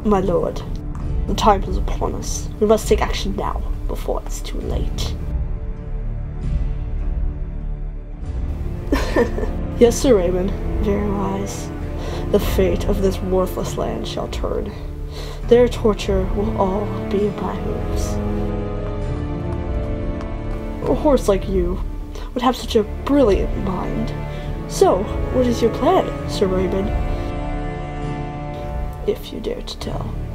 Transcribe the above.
My lord, the time is upon us. We must take action now, before it's too late. Yes, Sir Ryman, very wise. The fate of this worthless land shall turn. Their torture will all be in my hands. A horse like you would have such a brilliant mind. So, what is your plan, Sir Ryman? If you dare to tell.